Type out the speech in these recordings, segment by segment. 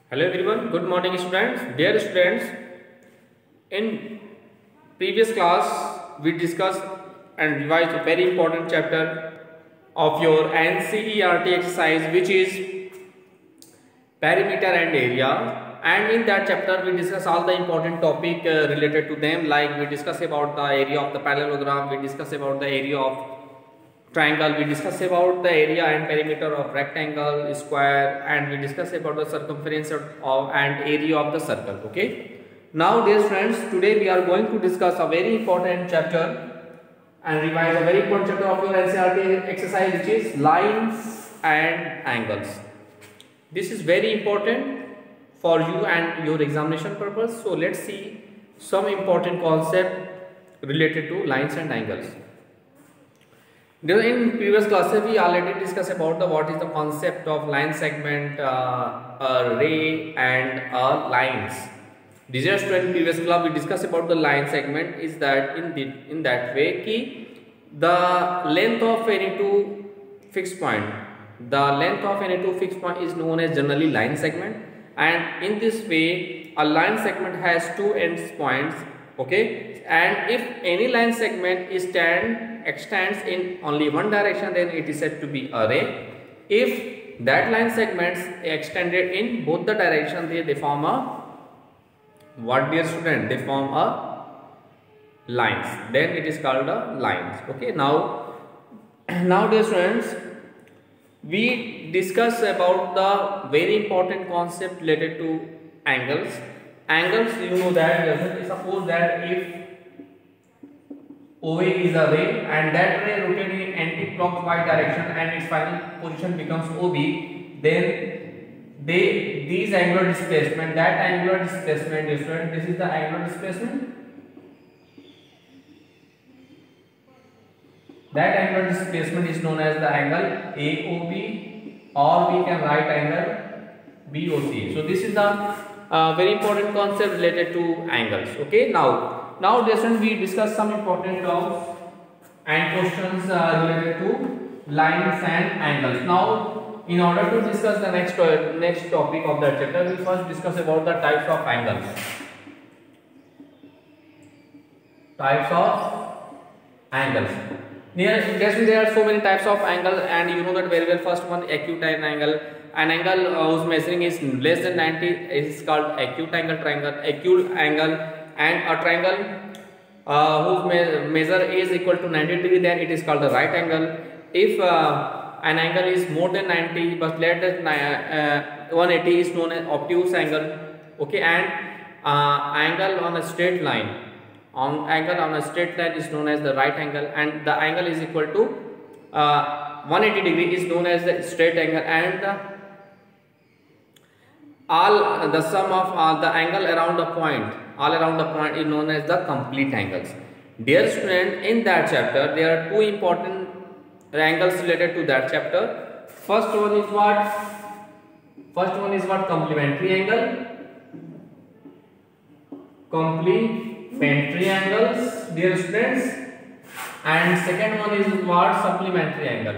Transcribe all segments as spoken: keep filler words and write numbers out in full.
Hello everyone, good morning students. Dear students, in previous class we discussed and revised a very important chapter of your N C E R T exercise, which is perimeter and area, and in that chapter we discuss all the important topic uh, related to them, like we discuss about the area of the parallelogram, we discuss about the area of triangle, we discuss about the area and perimeter of rectangle, square, and we discuss about the circumference of, of and area of the circle. Okay, now dear friends, today we are going to discuss a very important chapter and revise a very important chapter of your N C E R T exercise, which is lines and angles. This is very important for you and your examination purpose. So let's see some important concept related to lines and angles. In previous classes we already discussed about the what is the concept of line segment, uh, a ray and uh, lines. Dear student, previous class we discussed about the line segment is that in the in that way ki the length of any two fixed point, the length of any two fixed point is known as generally line segment, and in this way a line segment has two end points. Okay, and if any line segment is stand extends in only one direction, then it is said to be a ray. If that line segments extended in both the direction, they, they form a what, dear student? They form a lines. Then it is called a lines. Okay, now now dear students, we discuss about the very important concept related to angles. Angles, you know that, suppose that if O A is a ray and that ray rotated in anti-clockwise direction and its final position becomes O B, then they these angular displacement, that angular displacement, different. This is the angular displacement. That angular displacement is known as the angle A O B, or we can write angle B O C. So this is the uh, very important concept related to angles. Okay, now. Now, listen, we discuss some important terms and questions uh, related to lines and angles. Now, in order to discuss the next uh, next topic of that chapter, we first discuss about the types of angles. Types of angles. Near, guess me, there are so many types of angles, and you know that very well. First one, acute angle. An angle uh, whose measuring is less than ninety is called acute angle triangle. Acute angle. And a triangle uh, whose me measure is equal to ninety degree, then it is called a right angle. If uh, an angle is more than ninety but less than uh, one eighty is known as obtuse angle. Okay, and uh, angle on a straight line, on angle on a straight line is known as the right angle, and the angle is equal to uh, one eighty degree is known as the straight angle, and the all the sum of uh, the angle around the point, all around the point is known as the complete angles. Dear student, in that chapter there are two important angles related to that chapter. First one is what? First one is what? Complementary angle. Complementary angles, dear students. And second one is what? Supplementary angle.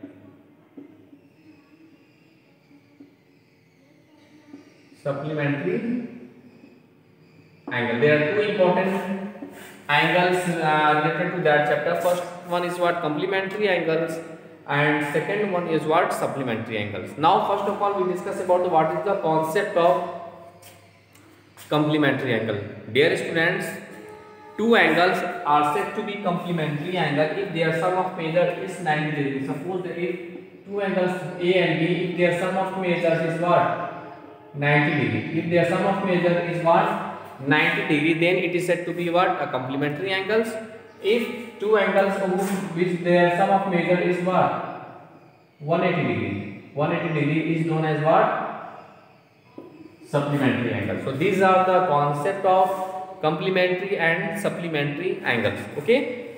Supplementary angle. There are two important angles uh, related to that chapter. First one is what? Complementary angles, and second one is what? Supplementary angles. Now, first of all, we discuss about the, what is the concept of complementary angle. Dear students, two angles are said to be complementary angle if their sum of measure is ninety degrees. Suppose that if two angles A and B, if their sum of measures is what? ninety degree. If their sum of measure is what? ninety degree, then it is said to be what? A complementary angles. If two angles which their sum of measure is what? one eighty degree. one eighty degree is known as what? Supplementary angles. So these are the concept of complementary and supplementary angles. Okay.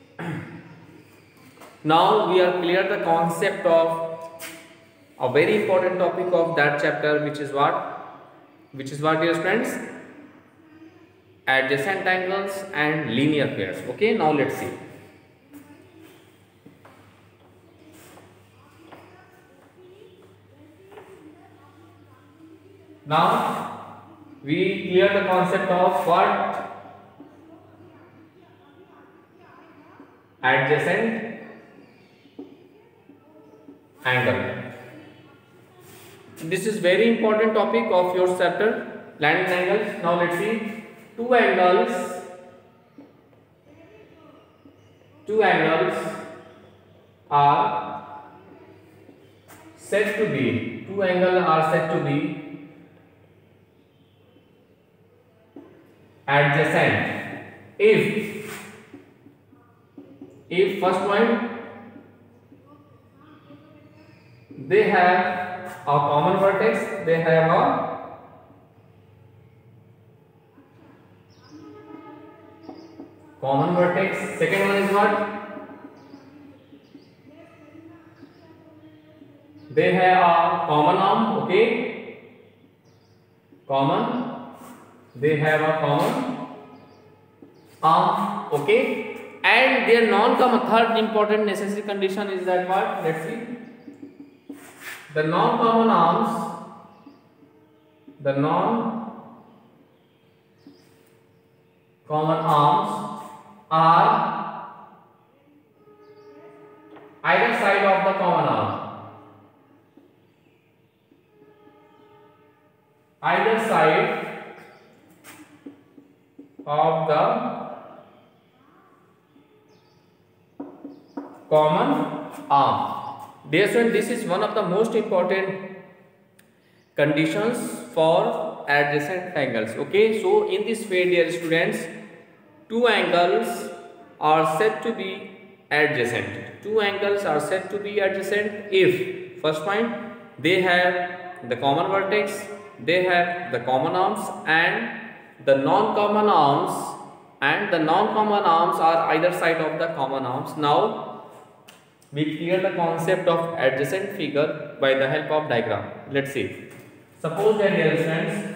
Now we are clear the concept of a very important topic of that chapter, which is what? Which is what, dear friends? Adjacent angles and linear pairs. Okay, now let's see. Now we clear the concept of what? Adjacent angle. This is very important topic of your chapter, line and angles. Now let's see two angles. Two angles are said to be two angles are said to be adjacent if if first point they have a common vertex, they have a common vertex. Second one is what? They have a common arm, okay? Common. They have a common arm, okay? And their non-common, third important necessary condition is that what? Let's see. The non-common arms, the non-common arms are either side of the common arm. Either side of the common arm. Dear students, this is one of the most important conditions for adjacent angles. Okay, so in this way, dear students, two angles are said to be adjacent. Two angles are said to be adjacent if, first point, they have the common vertex, they have the common arms, and the non-common arms and the non-common arms are either side of the common arms. Now we clear the concept of adjacent figure by the help of diagram. Let's see. Suppose that, dear friends,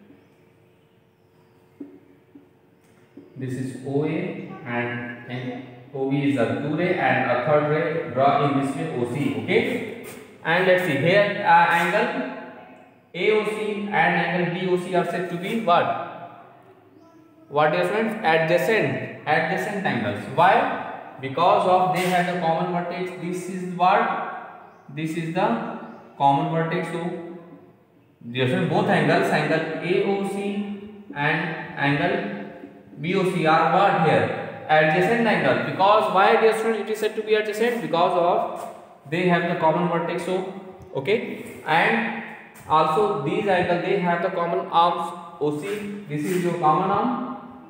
this is O A and, and O B is a two ray and a third ray, draw in this way O C. Okay, and let's see here uh, angle A O C and angle B O C are said to be what? What, dear friends? Adjacent, adjacent angles. Why? Because of they have the common vertex. This is what? This is the common vertex. So, dear friends, both angles, angle A O C and angle B O C are what here? Adjacent angle. Because why, dear friends, it is said to be adjacent? Because of they have the common vertex. So, okay, and also these angles they have the common arms O C. This is your common arm.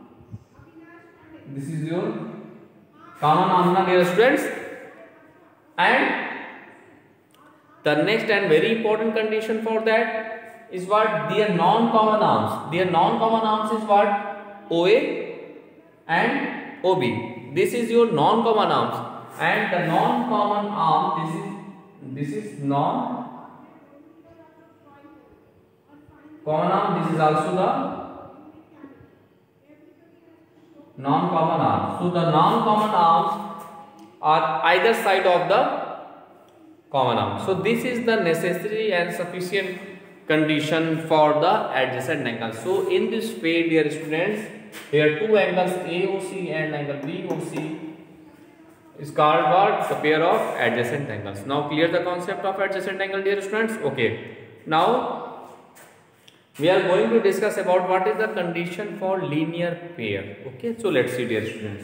This is your common arm, na, dear students. And the next and very important condition for that is what? Their non-common arms. Their non-common arms is what? O A and O B. This is your non-common arms. And the non-common arm, this is this is non common arm, this is also the non-common arm. So the non-common arms are either side of the common arm. So this is the necessary and sufficient condition for the adjacent angle. So in this way, dear students, here two angles A O C and angle B O C is called what? The pair of adjacent angles. Now clear the concept of adjacent angle, dear students. Okay. Now we are going to discuss about what is the condition for linear pair. Okay, so let's see, dear students.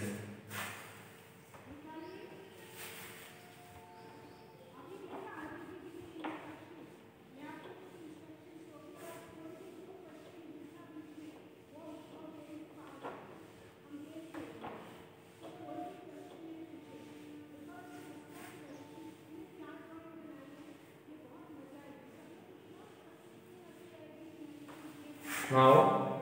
Now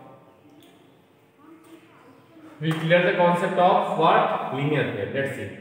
we clear the concept of what? Linear pair. Let's see.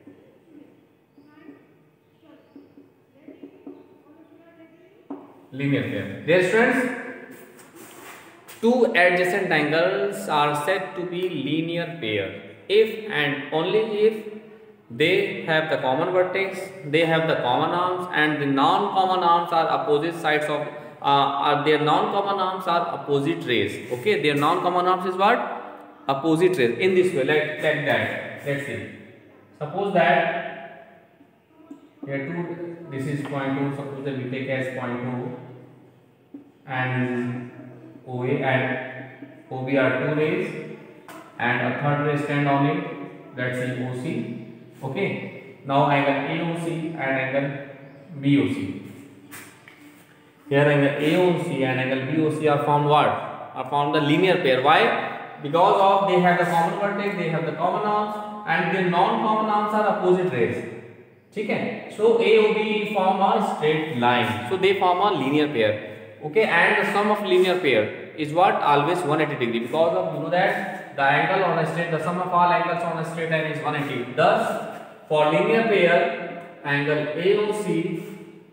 Linear pair. Dear students, two adjacent angles are said to be linear pair if and only if they have the common vertex, they have the common arms, and the non-common arms are opposite sides of are their non-common arms are opposite rays. Okay, their non-common arms is what? Opposite rays. In this way, like, like that. Let's see. Suppose that here two, this is point two. Suppose that we take as point two, and O A and O B are two rays, and a third ray stand on it. Let's see O C. Okay. Now angle A O C and angle B O C. Here angle A O C and angle B O C are formed what? Are formed the linear pair. Why? Because of they have the common vertex, they have the common arms, and their non-common arms are opposite rays. Okay? So A O B form a straight line. So they form a linear pair. Okay? And the sum of linear pair is what? Always one hundred eighty degree. Because of you know that the angle on a straight, the sum of all angles on a straight line is one hundred eighty. Thus, for linear pair, angle A O C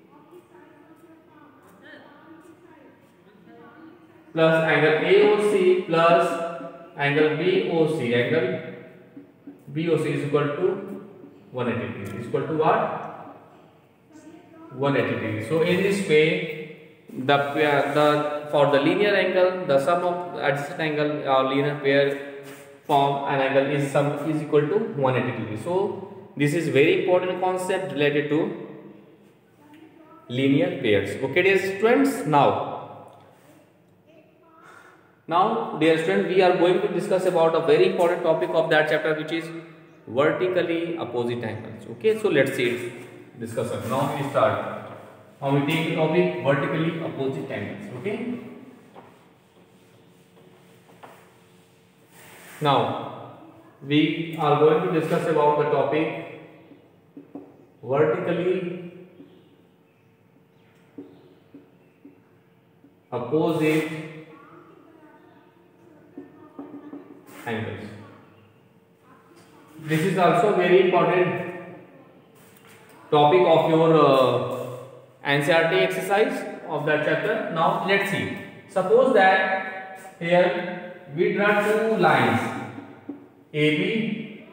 plus angle A O C plus angle B O C, angle B O C is equal to one hundred eighty degree. Is equal to what? one hundred eighty degree. So in this way, the the for the linear angle, the sum of adjacent angle or linear pair form an angle is sum is equal to one hundred eighty degree. So this is very important concept related to linear pairs. Okay, dear students. Now. Now, dear student, we are going to discuss about a very important topic of that chapter, which is vertically opposite angles. Okay, so let's see it discussion. Now we start. Now we take the topic vertically opposite angles. Okay. Now we are going to discuss about the topic vertically opposite angles. This is also very important topic of your uh, N C E R T exercise of that chapter. Now let's see. Suppose that here we draw two lines A B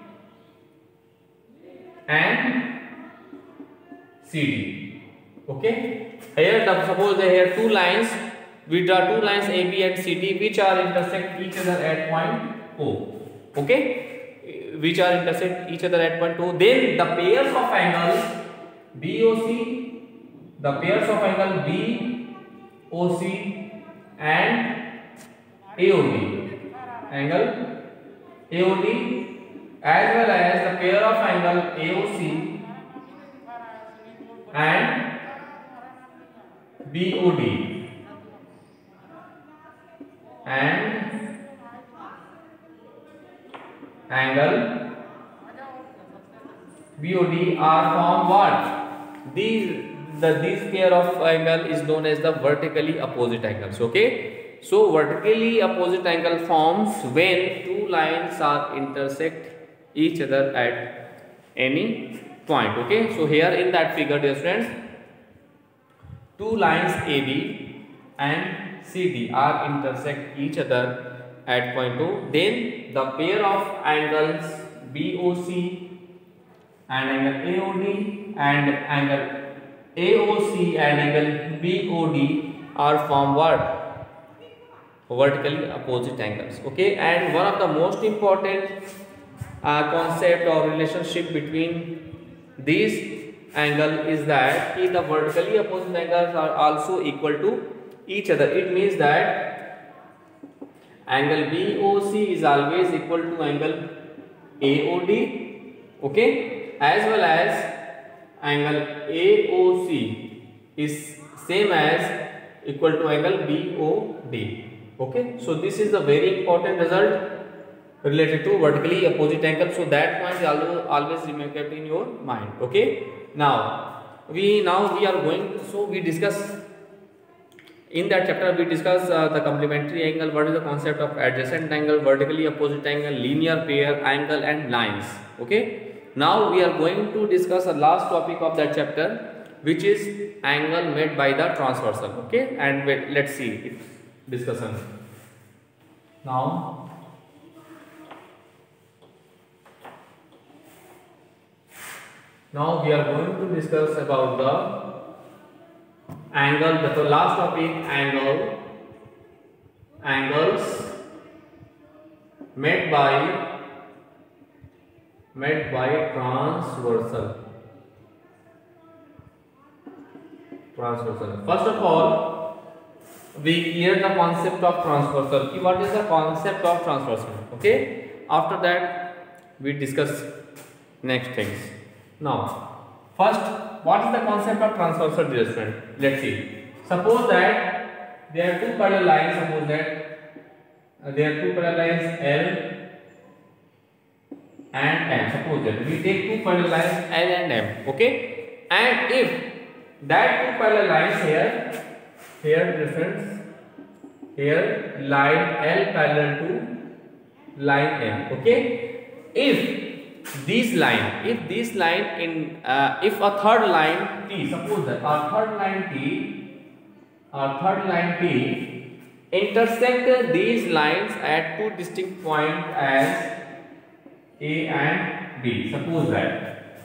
and C D. Okay. Here the, suppose that here two lines. We draw two lines A B and C D which are intersect each other at point O. Okay, which are intersect each other at point O. Then the pairs of angles B O C, the pairs of angle B O C and A O D, angle A O D, as well as the pair of angle A O C and B O D and angle B O D are formed what? These the this pair of angle is known as the vertically opposite angles. Okay, so vertically opposite angle forms when two lines are intersect each other at any point. Okay, so here in that figure, dear friends, two lines A B and C D are intersect each other at point O. Then the pair of angles B O C and angle A O D and angle A O C and angle B O D are formed what? Vertically opposite angles. Okay, and one of the most important uh, concept or relationship between these angle is that if the vertically opposite angles are also equal to each other. It means that angle B O C is always equal to angle A O D, okay, as well as angle A O C is same as equal to angle B O D. Okay, so this is a very important result related to vertically opposite angle. So that point always always remain kept in your mind. Okay, now we now we are going. So we discuss in that chapter. We discuss uh, the complementary angle. What is the concept of adjacent angle, vertically opposite angle, linear pair, angle, and lines. Okay. Now we are going to discuss the last topic of that chapter, which is angle made by the transversal. Okay, and wait, let's see it discussion. Now, now we are going to discuss about the angle, the last topic, angle, angles made by made by transversal. Transversal. First of all, we clear the concept of transversal. What is the concept of transversal? Okay. After that, we discuss next things. Now, first, what is the concept of transversal, dear student? Let's see. Suppose that there are two parallel lines. Suppose that uh, there are two parallel lines L and M. Suppose that we take two parallel lines L and M. Okay, and if that two parallel lines here, here difference, here line L parallel to line M. Okay, if this line, if this line in, uh, if a third line T, suppose that our third line T, our third line T intersect these lines at two distinct points as A and B. Suppose that.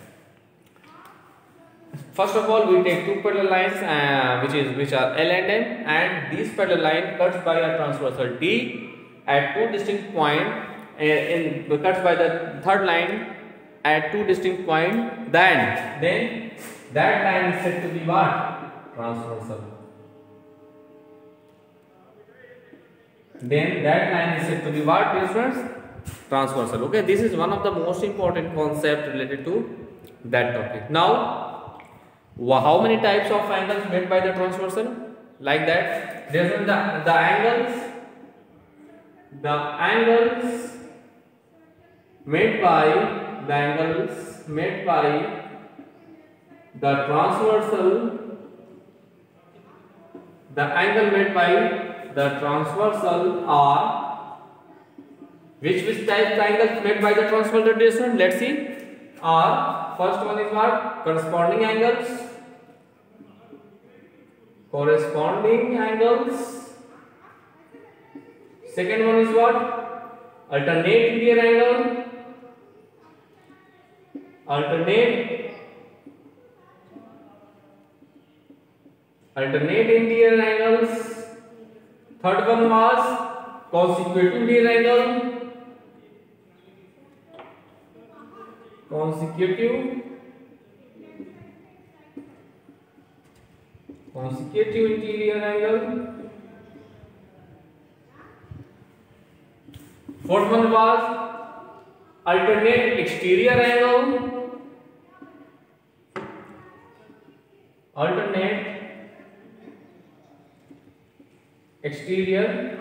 First of all, we take two parallel lines, uh, which is which are L and M, and this parallel line cuts by a transversal T at two distinct points. Uh, in cuts by the third line at two distinct points. Then, then that line is said to be what? Transversal. Then that line is said to be what, dear friends? Transversal. Okay, this is one of the most important concepts related to that topic. Now, how many types of angles made by the transversal? Like that, there's the the angles, the angles made by the angles made by the transversal, the angle made by the transversal are which which type of angles made by the transversal distance? Let's see. Are first one is what? Corresponding angles. Corresponding angles. Second one is what? Alternate interior angle. Alternate. Alternate interior angles. Third one was consecutive interior angle. Consecutive. Consecutive interior angle. Fourth one was alternate exterior angle. Alternate exterior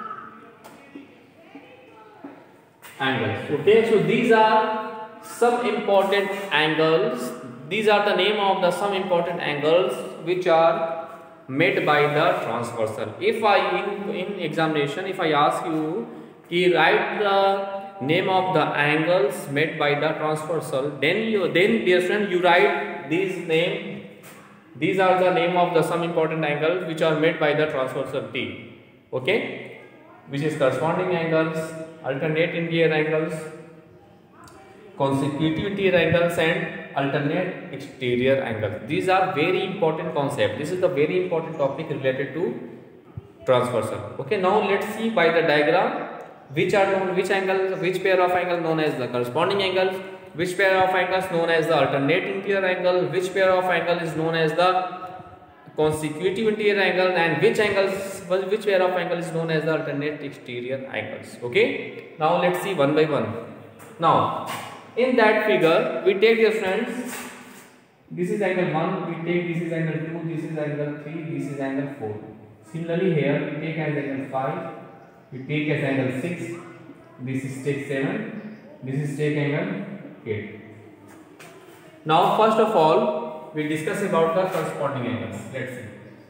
angles. Okay, so these are some important angles. These are the name of the some important angles which are made by the transversal. If I in, in examination, if I ask you to write the name of the angles made by the transversal, then you then dear friend you write these name. These are the name of the some important angles which are made by the transversal T. Okay, which is corresponding angles, alternate interior angles, consecutive interior angles, and alternate exterior angles. These are very important concept. This is the very important topic related to transversal. Okay, now let's see by the diagram which are known, which angles, which pair of angles known as the corresponding angles, which pair of angles known as the alternate interior angle, which pair of angle is known as the consecutive interior angle, and which angles, which pair of angle is known as the alternate exterior angles. Okay, now let's see one by one. Now, in that figure, we take your friends, this is angle one, we take this is angle two, this is angle three, this is angle four. Similarly here, we take as angle five, we take as angle six, this is take seven, this is take angle eight. Now first of all, we discuss about the corresponding angles. Let's see.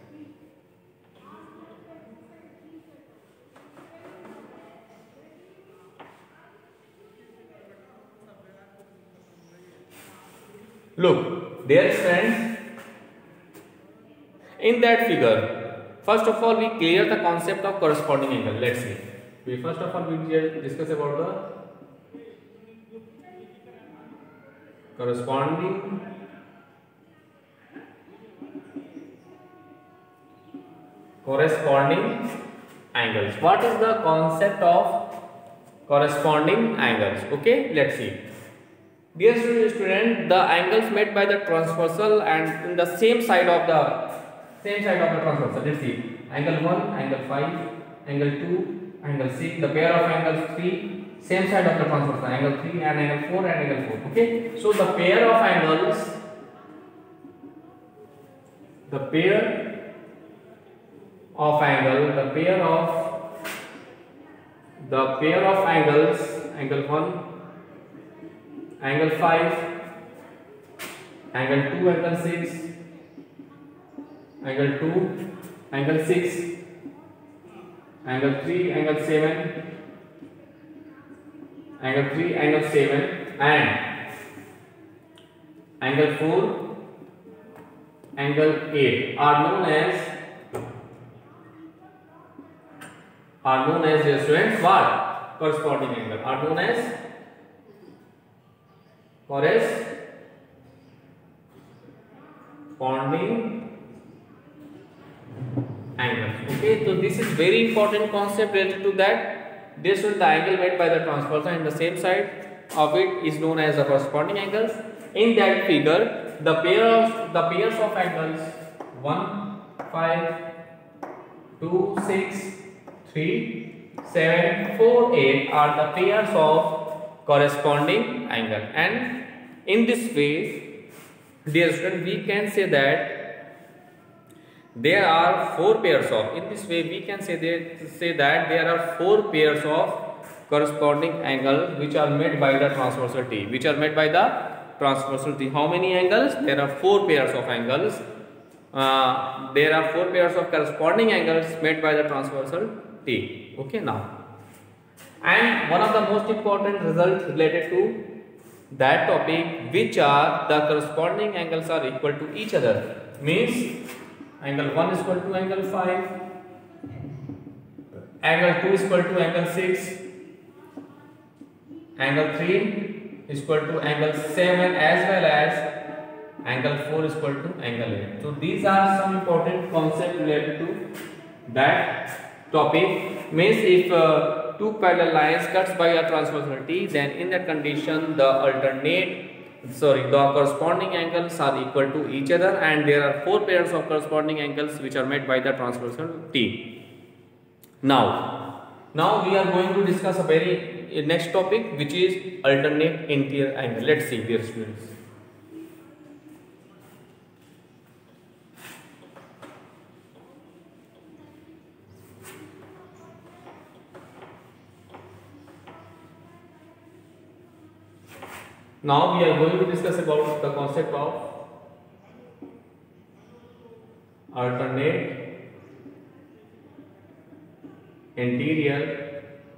Look, dear friends, in that figure, first of all we clear the concept of corresponding angle. Let's see. We first of all we discuss about the corresponding corresponding angles. What is the concept of corresponding angles? Okay, let's see. Dear student, the angles made by the transversal and in the same side of the same side of the transversal. Let's see. Angle one, angle five, angle two, angle six. The pair of angles three, same side of the transversal. Angle three and angle four and angle four. Okay. So the pair of angles, the pair of angle, the pair of the pair of angles, angle one, angle five, angle two, angle six, angle two, angle six, angle three, angle seven, angle three, angle seven, and angle four, angle eight are known as are known as dear students what? Corresponding angle are known as corresponding angles. Okay, so this is very important concept related to that. This is the angle made by the transversal and the same side of it is known as the corresponding angles. In that figure, the pair of the pairs of angles one, five, two, six, three, seven, four, eight are the pairs of corresponding angle, and in this way, dear student, we can say that there are four pairs of in this way we can say that say that there are four pairs of corresponding angle which are made by the transversal T, which are made by the transversal T. How many angles? There are four pairs of angles. Uh, there are four pairs of corresponding angles made by the transversal T. Okay, now. And one of the most important results related to that topic, which are the corresponding angles are equal to each other, means angle one is equal to angle five, angle two is equal to angle six, angle three is equal to angle seven, as well as angle four is equal to angle eight. So these are some important concepts related to that topic. Means if uh, two parallel lines cuts by a transversal T, then in that condition the alternate sorry the corresponding angles are equal to each other, and there are four pairs of corresponding angles which are made by the transversal T. Now, now we are going to discuss a very uh, next topic, which is alternate interior angle. Let's see, dear students. Now we are going to discuss about the concept of alternate interior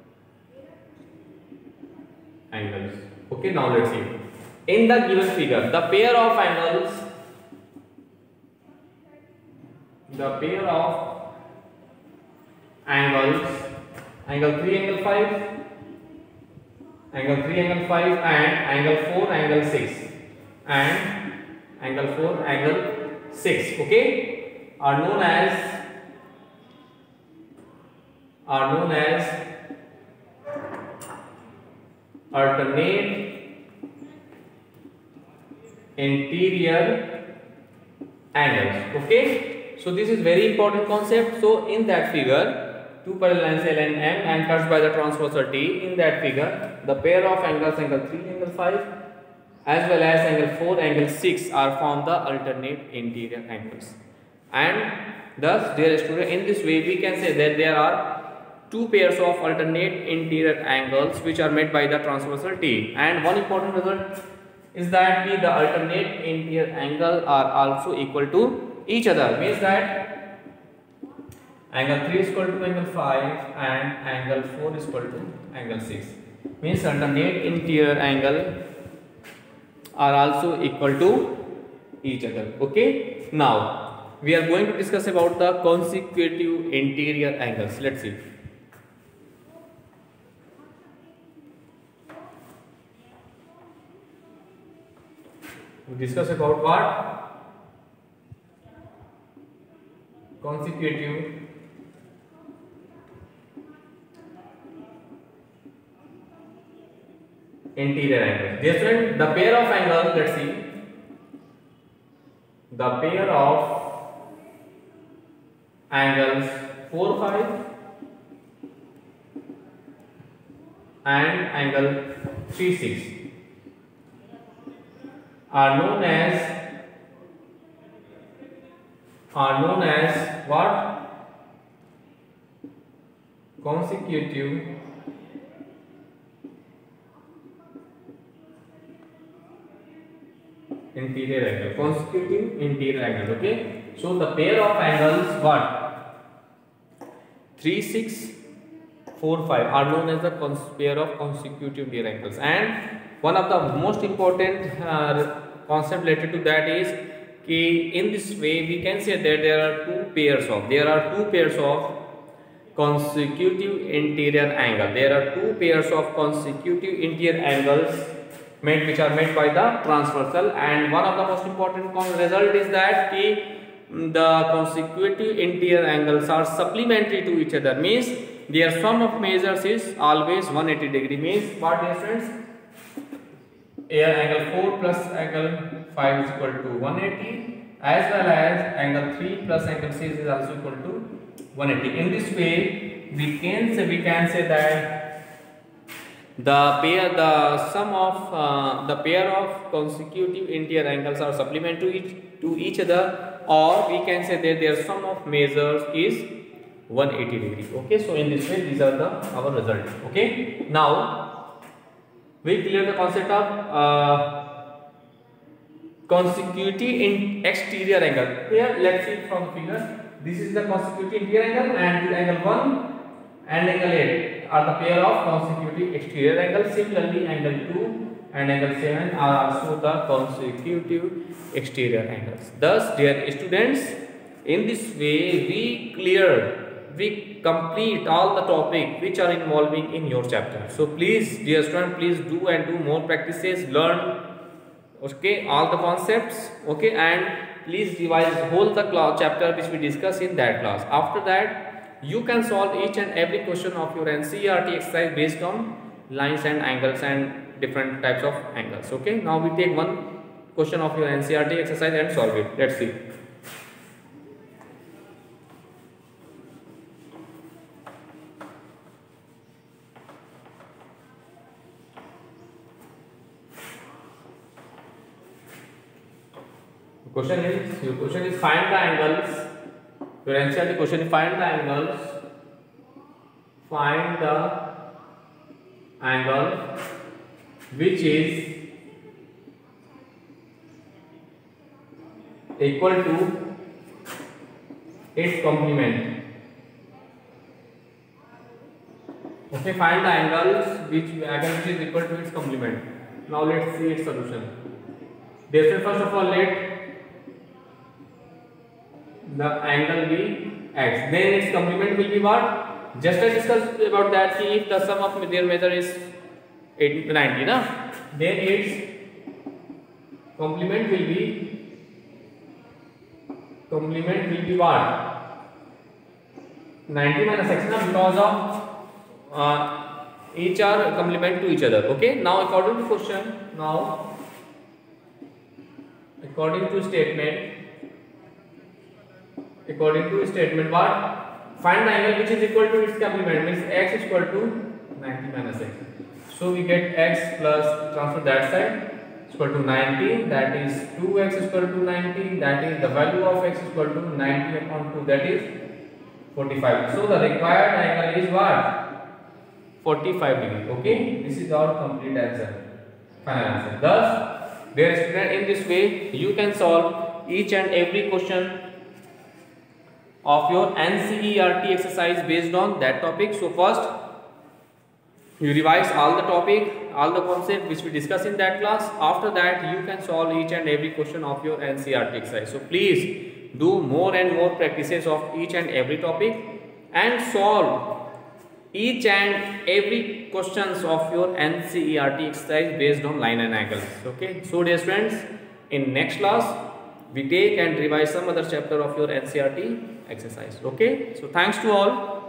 angles. Okay, now let's see. In the given figure, the pair of angles, the pair of angles, angle three, angle five, angle three, angle five, and angle four, angle six, and angle four, angle six, okay, are known as are known as alternate interior angles. Okay, so this is very important concept. So in that figure, two parallel lines L and M and cuts by the transversal T. In that figure, the pair of angles angle three, angle five, as well as angle four, angle six are formed the alternate interior angles. And thus, dear student, in this way we can say that there are two pairs of alternate interior angles which are made by the transversal T. And one important result is that the alternate interior angle are also equal to each other. Means that angle three is equal to angle five and angle four is equal to angle six. Means alternate interior angle are also equal to each other. Okay. Now we are going to discuss about the consecutive interior angles. Let's see. We discuss about what? Consecutive interior angles. Dear student, the pair of angles, let's see, the pair of angles four five and angle three six are known as are known as what? Consecutive interior angle. Consecutive interior angle. Okay. So the pair of angles what? three six four five are known as the pair of consecutive interior angles. And one of the most important uh, concept related to that is कि in this way we can say that there are two pairs of there are two pairs of consecutive interior angle. There are two pairs of consecutive interior angles made which are made by the transversal, and one of the most important result is that कि the consecutive interior angles are supplementary to each other, means their sum of measures is always one hundred eighty degree. Means what, dear friends? Here angle four plus angle five is equal to one hundred eighty, as well as angle three plus angle six is also equal to one hundred eighty. In this way, we can say we can say that the pair the sum of uh, the pair of consecutive interior angles are supplementary to each, to each other, or we can say that their sum of measures is one hundred eighty degree. Okay, so in this way these are the our result. Okay, now we clear the concept of uh, consecutive in exterior angle. Here let's see from the figure. This is the consecutive interior angle, and the angle one and angle eight are the pair of consecutive exterior angles. Similarly, angle two and angle seven are also the consecutive exterior angles. Thus, dear students, in this way we clear we complete all the topic which are involving in your chapter. So please, dear student, please do and do more practices, learn okay all the concepts, okay, and please revise whole the class chapter which we discuss in that class. After that, you can solve each and every question of your N C E R T exercise based on lines and angles and different types of angles. Okay, now we take one question of your N C E R T exercise and solve it. Let's see. Question is your question is find the angles. Your N C E R T question is find the angles. Find the angle which is equal to its complement. Okay, find the angles which angle which is equal to its complement. Now let's see its solution. Therefore, first of all, let the angle be x, then its complement will be what? Just I discussed about that, see if the sum of their measure is ninety, na? Then its complement will be complement will be what? ninety minus x, na? Because of uh, each are complement to each other. Okay. Now according to question, now according to statement. According to statement, what? Find the angle which is equal to its complement, means x is equal to ninety minus x. So we get x plus transfer that side is equal to ninety, that is two x is equal to ninety, that is the value of x is equal to ninety upon two, that is forty-five. So the required angle is what? forty-five degree. Okay, this is our complete answer, final answer. Thus, dear student, in this way you can solve each and every question of your N C E R T exercise based on that topic. So first you revise all the topic, all the concept which we discussed in that class. After that you can solve each and every question of your N C E R T exercise. So please do more and more practices of each and every topic and solve each and every questions of your N C E R T exercise based on line and angles. Okay, so dear friends, in next class we take and revise some other chapter of your N C E R T exercise. Okay, so thanks to all.